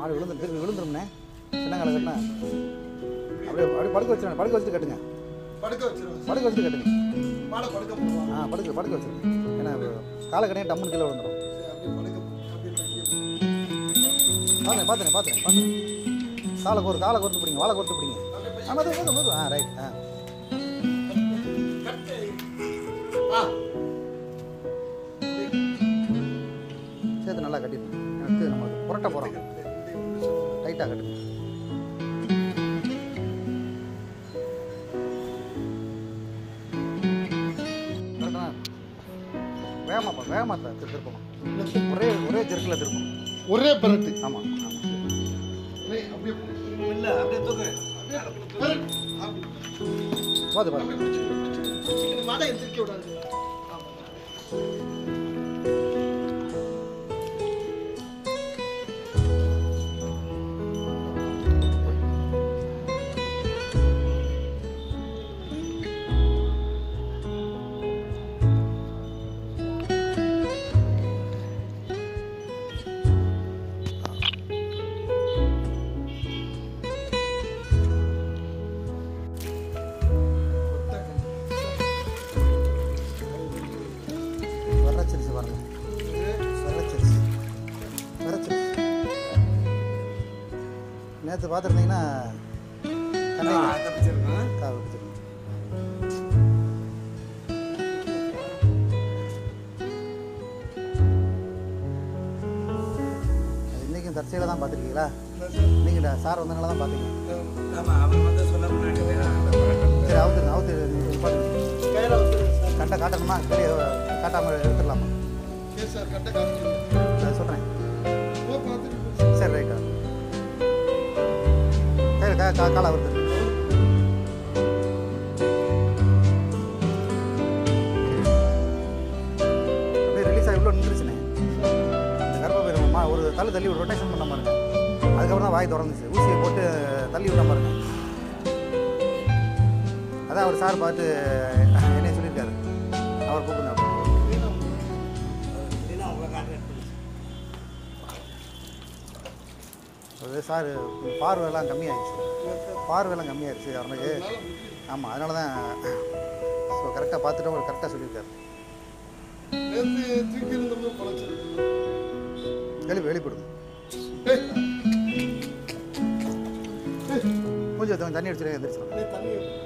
மாடு விழுந்து திருப்பி விழுந்துரும்ண்ணே. சின்ன காலை கட்டினா அப்படியே அப்படியே படுக்க வச்சுருங்க. படுக்க வச்சுட்டு கட்டுங்க. படுக்க வச்சுட்டு கட்டுங்க. படுக்க வச்சுருங்க. ஏன்னா காலை கட்டினா டம்முன்னு கீழே விழுந்துடும். பார்த்துனேன் காலை கோர்த்து பிடிங்க. வாழை கோர்த்து பிடிங்க. ஆமாம் ரைட். சேர்த்து நல்லா கட்டிடணும். எனக்கு நம்ம புரட்ட போகிறோம். டைட்டாக கட்டுங்க. வேகமாக திருப்பணும். ஒரே ஜெர்க்கில் திருப்பணும். ஒரே பரட்டு. ஆமாம். நேற்று பார்த்துருந்தீங்கன்னா இன்றைக்கும் தற்செயலாக தான் பார்த்துருக்கீங்களா? நீங்கள் சார் வந்தனால தான் பார்த்தீங்க. சரி அவுத்து கண்டை காட்டணுமா? சரி காட்டாமல் எடுத்துடலாமா? சொல்கிறேன். சரி ரைட்டா. காலை வருது. அப்படியே ரிலீஸ் ஆகி இவ்வளோ நின்றுச்சுண்ணே. இந்த கர்ப்பப்பை ஒரு தள்ளி ஒரு ரொட்டேஷன் பண்ண பாருங்க. அதுக்கப்புறம் தான் வாய் திறந்துச்சு. ஊசியை போட்டு தள்ளி விட பாருங்க. அதான் அவர் சார் பார்த்து என்னைய சொல்லியிருக்காரு. அவர் கூப்பிடுங்க. அது சார் பார்வையெல்லாம் கம்மியாகிடுச்சு. அவனுக்கு. ஆமாம், அதனால தான் ஸோ கரெக்டாக பார்த்துட்டு அவர் கரெக்டாக சொல்லியிருக்காரு. வெளிப்படுது. கொஞ்சம் தண்ணி அடிச்சுட்டு எந்திரிச்சிடும்.